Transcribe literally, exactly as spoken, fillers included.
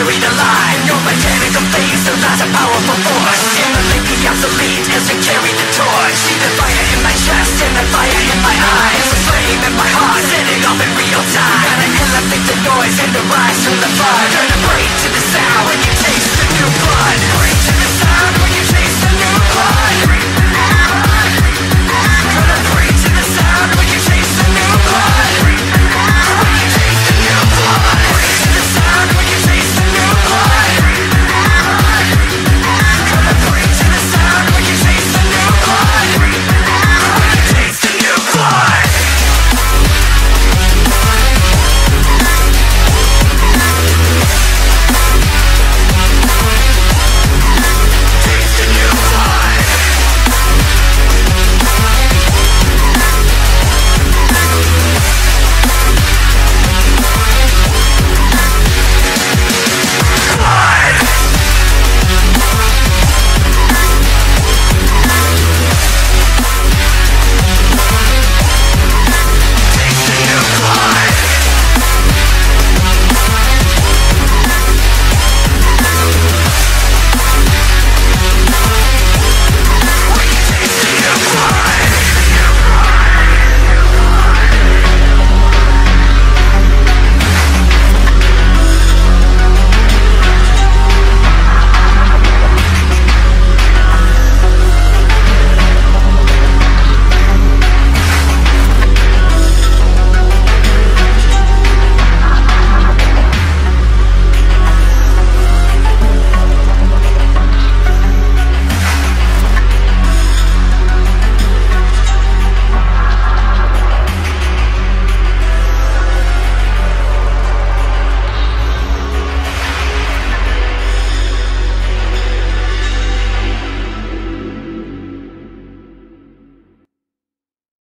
buried alive. Your mechanical face, so that's a powerful force. Immolate the obsolete as we carry the torch. See the fire in my chest and the fire in my eyes. The flame in my heart, setting off in real time. Gotta elevate the noise and the rise from the fire. Turn the brain